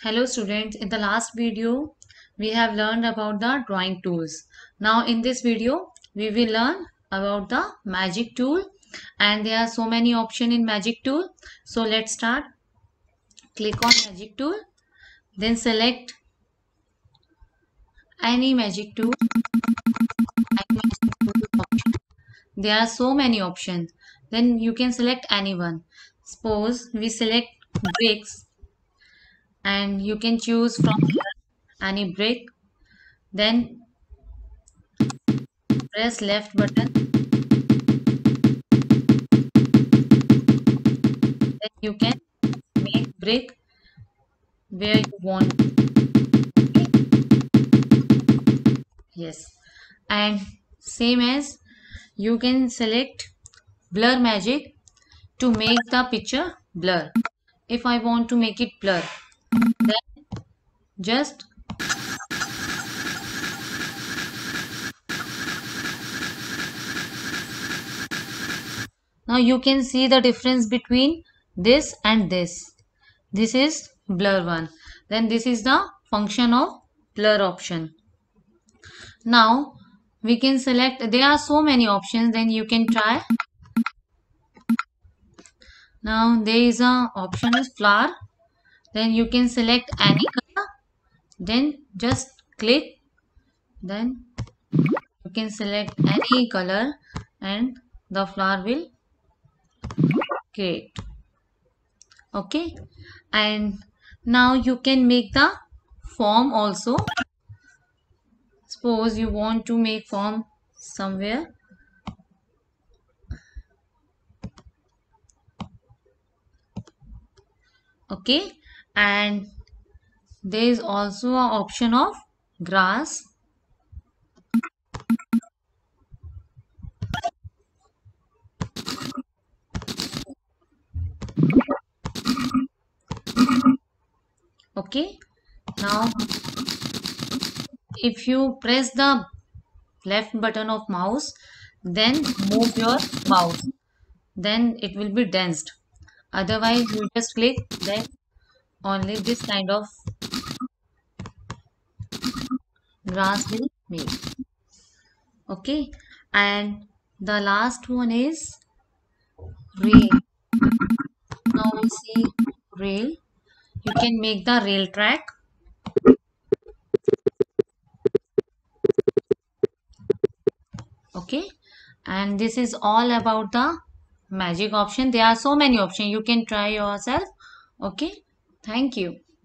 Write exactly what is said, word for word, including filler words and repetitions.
Hello students, in the last video we have learned about the drawing tools. Now in this video we will learn about the magic tool, and there are so many options in magic tool. So let's start. Click on magic tool, then select any magic tool. There are so many options. Then you can select any one. Suppose we select bricks, and you can choose from any brick. Then press left button. Then you can make brick where you want. Yes, and same as you can select blur magic to make the picture blur. If I want to make it blur, then just now you can see the difference between this and this. This is blur one. Then this is the function of blur option. Now we can select, there are so many options, then you can try. Now there is a option is flower. Then you can select any color. Then just click. Then you can select any color and the flower will create. Okay, and now you can make the form also. Suppose you want to make form somewhere. Okay, and there is also an option of grass. Okay, now if you press the left button of mouse, then move your mouse, then it will be danced. Otherwise you just click, then only this kind of grass will make. Okay, and the last one is rail. Now we see rail. You can make the rail track. Okay, and this is all about the magic option. There are so many options, you can try yourself. Okay, thank you.